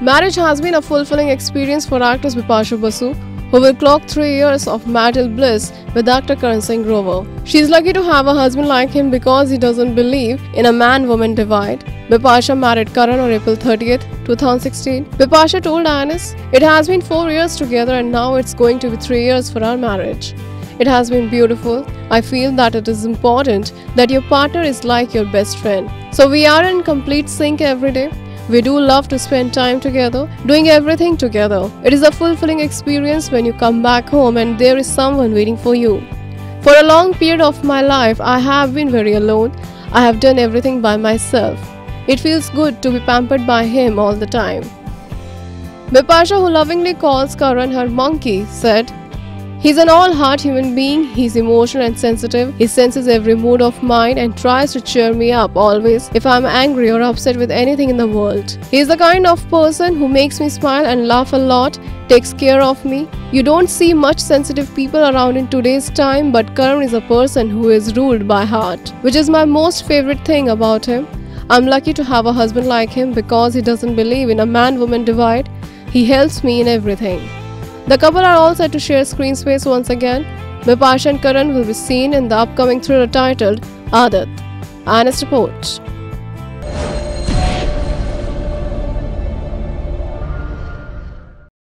Marriage has been a fulfilling experience for actress Bipasha Basu, who will clock 3 years of marital bliss with actor Karan Singh Grover. She is lucky to have a husband like him because he doesn't believe in a man-woman divide. Bipasha married Karan on April 30th, 2016. Bipasha told Aadat, "It has been 4 years together and now it's going to be 3 years for our marriage. It has been beautiful. I feel that it is important that your partner is like your best friend. So we are in complete sync every day. We do love to spend time together, doing everything together. It is a fulfilling experience when you come back home and there is someone waiting for you. For a long period of my life, I have been very alone. I have done everything by myself. It feels good to be pampered by him all the time." Bipasha, who lovingly calls Karan her monkey, said, "He's an all-heart human being. He's emotional and sensitive. He senses every mood of mine and tries to cheer me up always if I'm angry or upset with anything in the world. He's the kind of person who makes me smile and laugh a lot, takes care of me. You don't see much sensitive people around in today's time, but Karan is a person who is ruled by heart, which is my most favorite thing about him. I'm lucky to have a husband like him because he doesn't believe in a man-woman divide. He helps me in everything." The couple are all set to share screen space once again. Bipasha and Karan will be seen in the upcoming thriller titled Aadat. Aadat reports.